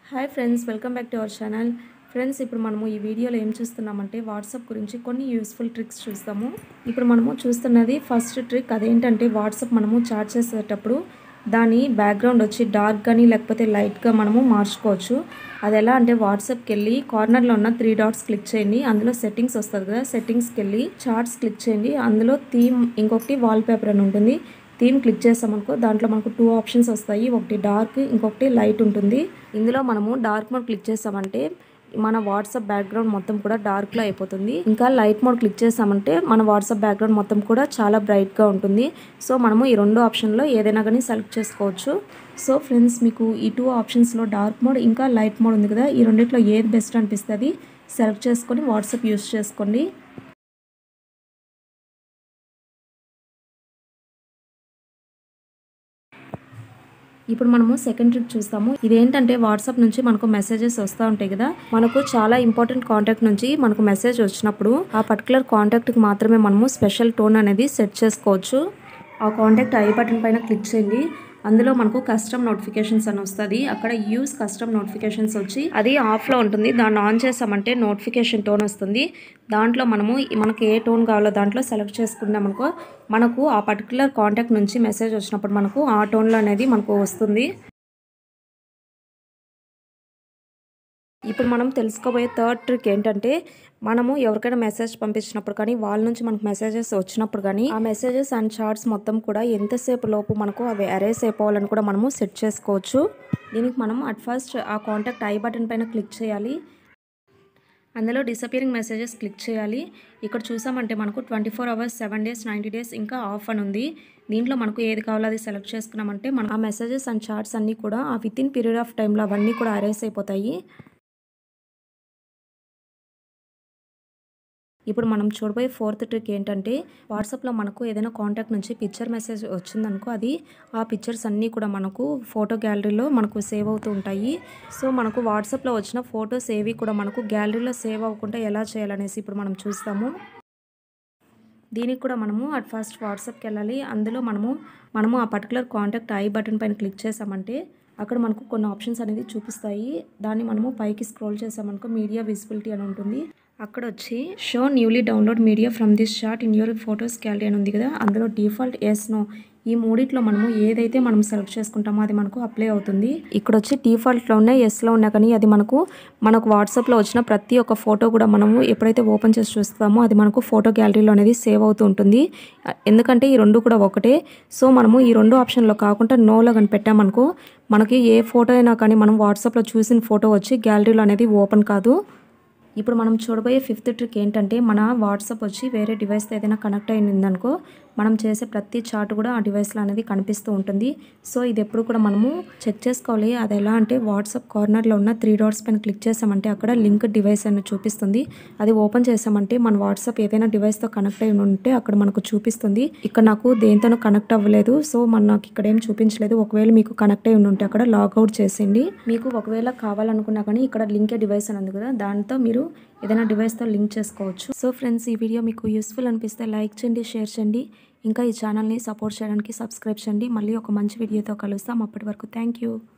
Hi friends, welcome back to our channel. Friends, ఇప్పుడు మనము ఈ వీడియోలో ఏం చూస్తున్నామంటే వాట్సాప్ గురించి కొన్ని యూస్ఫుల్ ట్రిక్స్ చూస్తాము. ఇప్పుడు మనము చూస్తున్నది ఫస్ట్ ట్రిక్. అదేంటంటే వాట్సాప్ మనము చాట్ చేసేటప్పుడు దాని బ్యాక్గ్రౌండ్ వచ్చి డార్క్ కానీ లేకపోతే లైట్గా మనము మార్చుకోవచ్చు. అది ఎలా అంటే వాట్సాప్కి వెళ్ళి కార్నర్లో ఉన్న 3 డాట్స్ క్లిక్ చేయండి. అందులో సెట్టింగ్స్ వస్తుంది కదా, సెట్టింగ్స్కి వెళ్ళి చార్ట్స్ క్లిక్ చేయండి. అందులో థీమ్, ఇంకొకటి వాల్పేపర్ అని ఉంటుంది. థీమ్ క్లిక్ చేసామనుకో దాంట్లో మనకు 2 ఆప్షన్స్ వస్తాయి. ఒకటి డార్క్, ఇంకొకటి లైట్ ఉంటుంది. ఇందులో మనము డార్క్ మోడ్ క్లిక్ చేసామంటే మన వాట్సాప్ బ్యాక్గ్రౌండ్ మొత్తం కూడా డార్క్లో అయిపోతుంది. ఇంకా లైట్ మోడ్ క్లిక్ చేసామంటే మన వాట్సాప్ బ్యాక్గ్రౌండ్ మొత్తం కూడా చాలా బ్రైట్గా ఉంటుంది. సో మనము ఈ 2 ఆప్షన్లో ఏదైనా కానీ సెలెక్ట్ చేసుకోవచ్చు. సో ఫ్రెండ్స్, మీకు ఈ 2 ఆప్షన్స్లో డార్క్ మోడ్ ఇంకా లైట్ మోడ్ ఉంది కదా, ఈ రెండిట్లో ఏది బెస్ట్ అనిపిస్తుంది సెలెక్ట్ చేసుకొని వాట్సాప్ యూస్ చేసుకోండి. ఇప్పుడు మనము సెకండ్ ట్రిక్ చూస్తాము. ఇదేంటంటే వాట్సాప్ నుంచి మనకు మెసేజెస్ వస్తూ ఉంటాయి కదా, మనకు చాలా ఇంపార్టెంట్ కాంటాక్ట్ నుంచి మనకు మెసేజ్ వచ్చినప్పుడు ఆ పర్టికులర్ కాంటాక్ట్కి మాత్రమే మనము స్పెషల్ టోన్ అనేది సెట్ చేసుకోవచ్చు. ఆ కాంటాక్ట్ ఐ బటన్ పైన క్లిక్ చేయండి. అందులో మనకు కస్టమ్ నోటిఫికేషన్స్ అని వస్తుంది. అక్కడ యూస్ కస్టమ్ నోటిఫికేషన్స్ వచ్చి అది ఆఫ్లో ఉంటుంది. దాన్ని ఆన్ చేసామంటే నోటిఫికేషన్ టోన్ వస్తుంది. దాంట్లో మనకు ఏ టోన్ కావాలో దాంట్లో సెలెక్ట్ చేసుకున్నామనుకో మనకు ఆ పర్టికులర్ కాంటాక్ట్ నుంచి మెసేజ్ వచ్చినప్పుడు మనకు ఆ టోన్లో అనేది మనకు వస్తుంది. ఇప్పుడు మనం తెలుసుకోబోయే థర్డ్ ట్రిక్ ఏంటంటే మనము ఎవరికైనా మెసేజ్ పంపించినప్పుడు కానీ వాళ్ళ నుంచి మనకు మెసేజెస్ వచ్చినప్పుడు కానీ ఆ మెసేజెస్ అండ్ చార్ట్స్ మొత్తం కూడా ఎంతసేపు లోపు మనకు అవి అరేస్ అయిపోవాలని కూడా మనము సెట్ చేసుకోవచ్చు. దీనికి మనం అట్ ఫస్ట్ ఆ కాంటాక్ట్ ఐ బటన్ పైన క్లిక్ చేయాలి. అందులో డిసపియరింగ్ మెసేజెస్ క్లిక్ చేయాలి. ఇక్కడ చూసామంటే మనకు 24 hours, 7 days, 90 days ఇంకా ఆఫ్ అని ఉంది. దీంట్లో మనకు ఏది కావాలో అది సెలెక్ట్ చేసుకున్నామంటే మనం ఆ మెసేజెస్ అండ్ చార్ట్స్ అన్నీ కూడా ఆ విత్ ఇన్ పీరియడ్ ఆఫ్ టైంలో అవన్నీ కూడా అరేస్ అయిపోతాయి. ఇప్పుడు మనం చూడబోయే ఫోర్త్ ట్రిక్ ఏంటంటే వాట్సాప్లో మనకు ఏదైనా కాంటాక్ట్ నుంచి పిక్చర్ మెసేజ్ వచ్చిందనుకో అది ఆ పిక్చర్స్ అన్నీ కూడా మనకు ఫోటో గ్యాలరీలో మనకు సేవ్ అవుతూ ఉంటాయి. సో మనకు వాట్సాప్లో వచ్చిన ఫొటోస్ ఏవి కూడా మనకు గ్యాలరీలో సేవ్ అవ్వకుండా ఎలా చేయాలనేసి ఇప్పుడు మనం చూస్తాము. దీనికి కూడా మనము అట్ ఫస్ట్ వాట్సాప్కి వెళ్ళాలి. అందులో మనము ఆ పర్టికులర్ కాంటాక్ట్ ఐ బటన్ పైన క్లిక్ చేసామంటే అక్కడ మనకు కొన్ని ఆప్షన్స్ అనేది చూపిస్తాయి. దాన్ని మనము పైకి స్క్రోల్ చేసామనుకో మీడియా విజిబిలిటీ అని ఉంటుంది. అక్కడ వచ్చి show newly download media from this chat in your photos gallery అని ఉంది కదా, అందులో డిఫాల్ట్ ఎస్ నో ఈ మూడిట్లో మనము ఏదైతే మనం సెలెక్ట్ చేసుకుంటామో అది మనకు అప్లై అవుతుంది. ఇక్కడ వచ్చి డిఫాల్ట్లో ఉన్న ఎస్లో ఉన్నా కానీ అది మనకు వాట్సాప్లో వచ్చిన ప్రతి ఒక్క ఫోటో కూడా మనము ఎప్పుడైతే ఓపెన్ చేసి చూస్తామో అది మనకు ఫోటో గ్యాలరీలో అనేది సేవ్ అవుతూ ఉంటుంది. ఎందుకంటే ఈ రెండు కూడా ఒకటే. సో మనము ఈ 2 ఆప్షన్లో కాకుండా నోలో కానీ పెట్టామనుకో మనకి ఏ ఫోటో అయినా కానీ మనం వాట్సాప్లో చూసిన ఫోటో వచ్చి గ్యాలరీలో అనేది ఓపెన్ కాదు. ఇప్పుడు మనం చూడబోయే ఫిఫ్త్ ట్రిక్ ఏంటంటే మన వాట్సాప్ వచ్చి వేరే డివైస్తో ఏదైనా కనెక్ట్ అయిందనుకో మనం చేసే ప్రతి చాట్ కూడా ఆ డివైస్లో అనేది కనిపిస్తూ ఉంటుంది. సో ఇది ఎప్పుడు కూడా మనము చెక్ చేసుకోవాలి. అది ఎలా అంటే వాట్సాప్ కార్నర్లో ఉన్న 3 డాట్స్ పైన క్లిక్ చేసామంటే అక్కడ లింక్ డివైస్ అని చూపిస్తుంది. అది ఓపెన్ చేసామంటే మన వాట్సాప్ ఏదైనా డివైస్తో కనెక్ట్ అయి ఉంటే అక్కడ మనకు చూపిస్తుంది. ఇక్కడ నాకు దేంతోనూ కనెక్ట్ అవ్వలేదు, సో నాకు ఇక్కడ ఏం చూపించలేదు. ఒకవేళ మీకు కనెక్ట్ అయి ఉంటే అక్కడ లాగౌట్ చేసేయండి. మీకు ఒకవేళ కావాలనుకున్నా కానీ ఇక్కడ లింక్ డివైస్ అని ఉంది కదా, దాంతో మీరు ఏదైనా డివైస్తో లింక్ చేసుకోవచ్చు. సో ఫ్రెండ్స్, ఈ వీడియో మీకు యూస్ఫుల్ అనిపిస్తే లైక్ చేయండి, షేర్ చేయండి. ఇంకా ఈ ఛానల్ని సపోర్ట్ చేయడానికి సబ్స్క్రైబ్ చేయండి. మళ్ళీ ఒక మంచి వీడియోతో కలుస్తాం. అప్పటి వరకు థ్యాంక్ యూ.